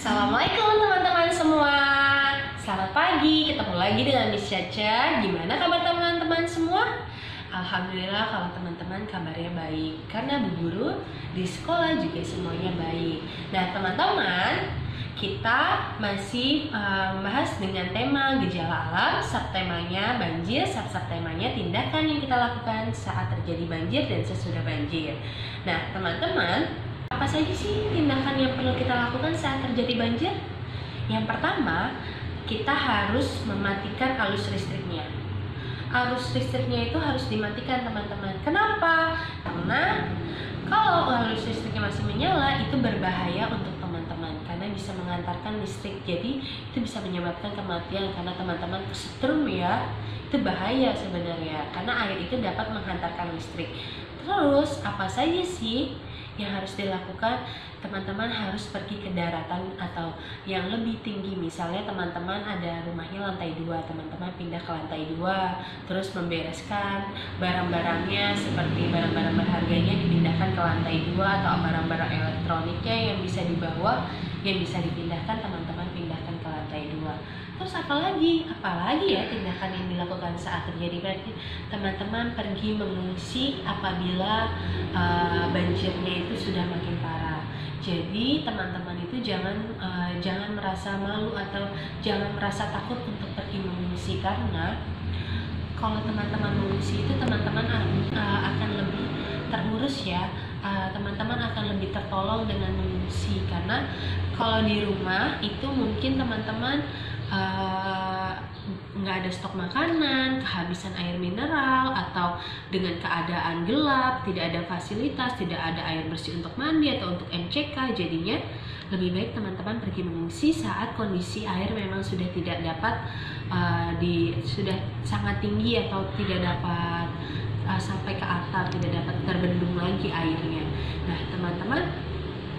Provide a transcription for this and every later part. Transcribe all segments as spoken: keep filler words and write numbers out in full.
Assalamualaikum teman-teman semua. Selamat pagi, ketemu lagi dengan Miss Caca. Gimana kabar teman-teman semua? Alhamdulillah kalau teman-teman kabarnya baik, karena Bu Guru di sekolah juga semuanya baik. Nah teman-teman, kita masih uh, membahas dengan tema gejala alam, subtemanya banjir, sub-subtemanya tindakan yang kita lakukan saat terjadi banjir dan sesudah banjir. Nah teman-teman, apa saja sih tindakan yang perlu kita lakukan saat terjadi banjir? Yang pertama, kita harus mematikan arus listriknya. Arus listriknya itu harus dimatikan teman-teman. Kenapa? Karena kalau arus listriknya masih menyala, itu berbahaya untuk teman-teman karena bisa mengantarkan listrik. Jadi itu bisa menyebabkan kematian karena teman-teman kesetrum ya. Itu bahaya sebenarnya karena air itu dapat menghantarkan listrik. Terus apa saja sih yang harus dilakukan? Teman-teman harus pergi ke daratan atau yang lebih tinggi. Misalnya teman-teman ada rumahnya lantai dua, teman-teman pindah ke lantai dua, terus membereskan barang-barangnya seperti barang-barang berharganya dipindahkan ke lantai dua, atau barang-barang elektroniknya yang bisa dibawa, yang bisa dipindahkan, teman-teman pindahkan ke lantai dua. Terus apalagi, apalagi ya tindakan yang dilakukan saat terjadi banjir? Teman-teman pergi mengungsi apabila uh, banjirnya itu sudah makin parah. Jadi teman-teman itu jangan uh, jangan merasa malu atau jangan merasa takut untuk pergi mengungsi, karena kalau teman-teman mengungsi itu teman-teman uh, akan lebih terurus ya. Uh, teman-teman akan lebih tertolong dengan mengungsi, karena kalau di rumah itu mungkin teman-teman nggak uh, ada stok makanan, kehabisan air mineral, atau dengan keadaan gelap, tidak ada fasilitas, tidak ada air bersih untuk mandi atau untuk M C K. Jadinya lebih baik teman-teman pergi mengungsi saat kondisi air memang sudah tidak dapat uh, di sudah sangat tinggi atau tidak dapat uh, sampai ke atap, tidak dapat terbendung lagi airnya. Nah teman-teman,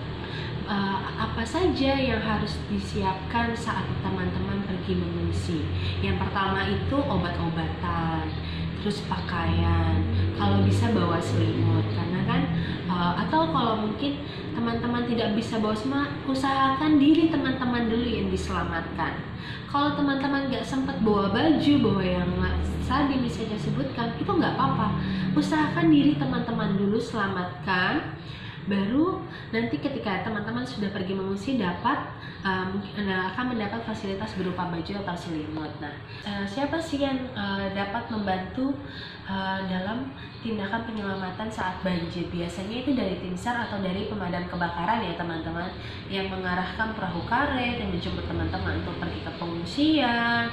Uh, apa saja yang harus disiapkan saat teman-teman pergi mengungsi? Yang pertama itu obat-obatan, terus pakaian, kalau bisa bawa selimut, karena kan uh, atau kalau mungkin teman-teman tidak bisa bawa semua, usahakan diri teman-teman dulu yang diselamatkan. Kalau teman-teman nggak sempat bawa baju, bawa yang tadi bisa saya sebutkan, itu nggak apa-apa. Usahakan diri teman-teman dulu selamatkan, baru nanti ketika teman-teman sudah pergi mengungsi dapat uh, mungkin uh, akan mendapat fasilitas berupa baju atau selimut. Nah, uh, siapa sih yang uh, dapat membantu uh, dalam tindakan penyelamatan saat banjir? Biasanya itu dari tim SAR atau dari pemadam kebakaran ya teman-teman, yang mengarahkan perahu karet yang menjemput teman-teman untuk pergi ke pengungsian,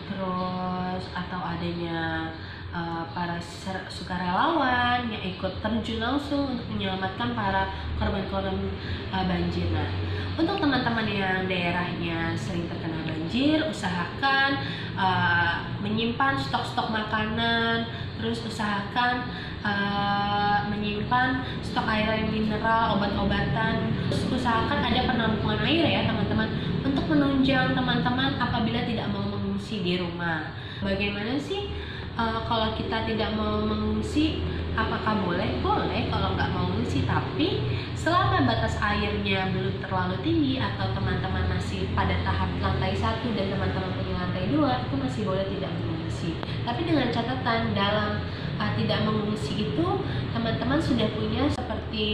terus atau adanya Uh, para sukarelawan yang ikut terjun langsung untuk menyelamatkan para korban-korban uh, banjir. Nah, untuk teman-teman yang daerahnya sering terkena banjir, usahakan uh, menyimpan stok-stok makanan, terus usahakan uh, menyimpan stok air mineral, obat-obatan, terus usahakan ada penampungan air ya teman-teman, untuk menunjang teman-teman apabila tidak mau mengungsi di rumah. Bagaimana sih Uh, kalau kita tidak mau mengungsi, apakah boleh? Boleh kalau nggak mau mengungsi, tapi selama batas airnya belum terlalu tinggi atau teman-teman masih pada tahap lantai satu dan teman-teman punya lantai dua, itu masih boleh tidak mengungsi. Tapi dengan catatan dalam uh, tidak mengungsi itu teman-teman sudah punya seperti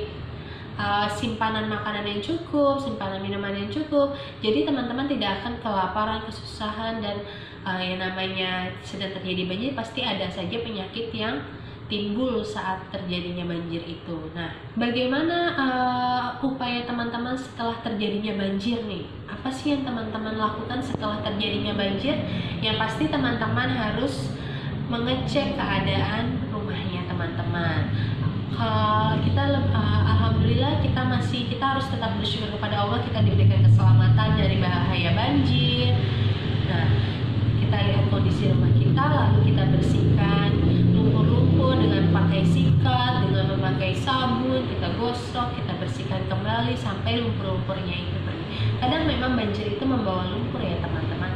Uh, simpanan makanan yang cukup, simpanan minuman yang cukup. Jadi teman-teman tidak akan kelaparan, kesusahan, dan uh, yang namanya sedang terjadi banjir pasti ada saja penyakit yang timbul saat terjadinya banjir itu. Nah, bagaimana uh, upaya teman-teman setelah terjadinya banjir nih? Apa sih yang teman-teman lakukan setelah terjadinya banjir? Yang pasti teman-teman harus mengecek keadaan rumahnya teman-teman. Uh, kita uh, alhamdulillah kita masih kita harus tetap bersyukur kepada Allah, kita diberikan keselamatan dari bahaya banjir. Nah, kita lihat kondisi rumah kita, lalu kita bersihkan lumpur-lumpur dengan pakai sikat, dengan memakai sabun, kita gosok, kita bersihkan kembali sampai lumpur-lumpurnya itu pergi. Kadang memang banjir itu membawa lumpur ya teman-teman.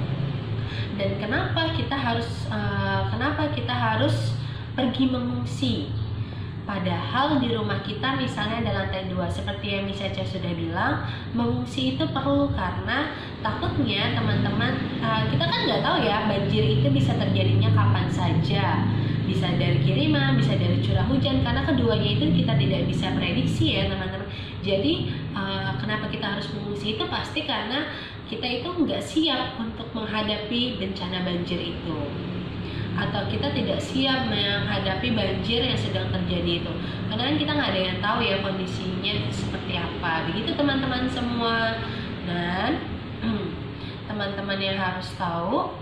Dan kenapa kita harus uh, kenapa kita harus pergi mengungsi? Padahal di rumah kita misalnya ada lantai dua, seperti yang Miss Caca sudah bilang, mengungsi itu perlu karena takutnya teman-teman, uh, kita kan nggak tahu ya banjir itu bisa terjadinya kapan saja, bisa dari kiriman, bisa dari curah hujan, karena keduanya itu kita tidak bisa prediksi ya teman-teman. Jadi uh, kenapa kita harus mengungsi itu pasti karena kita itu nggak siap untuk menghadapi bencana banjir itu, atau kita tidak siap menghadapi banjir yang sedang terjadi itu, karena kan kita nggak ada yang tahu ya kondisinya seperti apa, begitu teman-teman semua. Dan teman-teman yang harus tahu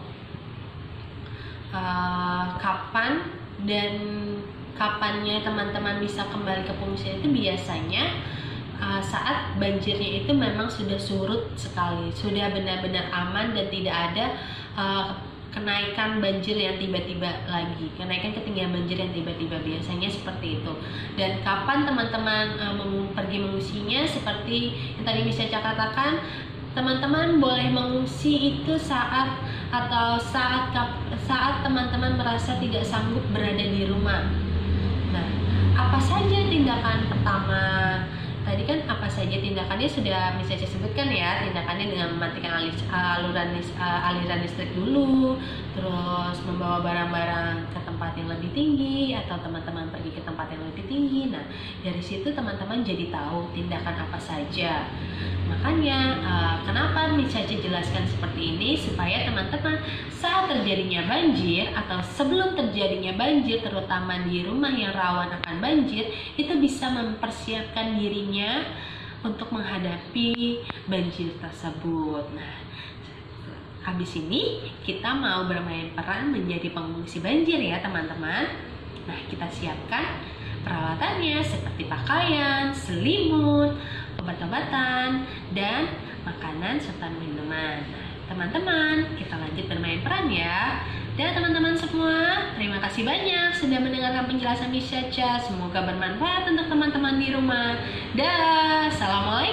uh, kapan dan kapannya teman-teman bisa kembali ke pengungsian itu biasanya uh, saat banjirnya itu memang sudah surut sekali, sudah benar-benar aman dan tidak ada uh, kenaikan banjir yang tiba-tiba lagi, kenaikan ketinggian banjir yang tiba-tiba, biasanya seperti itu. Dan kapan teman-teman uh, pergi mengungsinya, seperti yang tadi Miss Caca katakan, teman-teman boleh mengungsi itu saat atau saat saat teman-teman merasa tidak sanggup berada di rumah. Nah, apa saja tindakan pertama? Tadi kan apa saja tindakannya sudah Miss Caca sebutkan ya. Tindakannya dengan mematikan alis, aluran uh, aliran listrik dulu, terus membawa barang-barang ke tempat yang lebih tinggi, atau teman-teman pergi ke tempat yang lebih tinggi. Nah, dari situ teman-teman jadi tahu tindakan apa saja. Makanya uh, kenapa Miss Caca jelaskan seperti ini, supaya teman-teman saat terjadinya banjir atau sebelum terjadinya banjir, terutama di rumah yang rawan akan banjir, itu bisa mempersiapkan dirinya untuk menghadapi banjir tersebut. Nah, habis ini kita mau bermain peran menjadi pengungsi banjir ya teman-teman. Nah, kita siapkan peralatannya seperti pakaian, selimut, obat-obatan, dan makanan serta minuman. Nah, teman-teman, kita lanjut bermain peran ya. Dan teman-teman semua, terima kasih banyak sudah mendengarkan penjelasan Miss Caca. Semoga bermanfaat untuk teman-teman di rumah. Dah, assalamualaikum.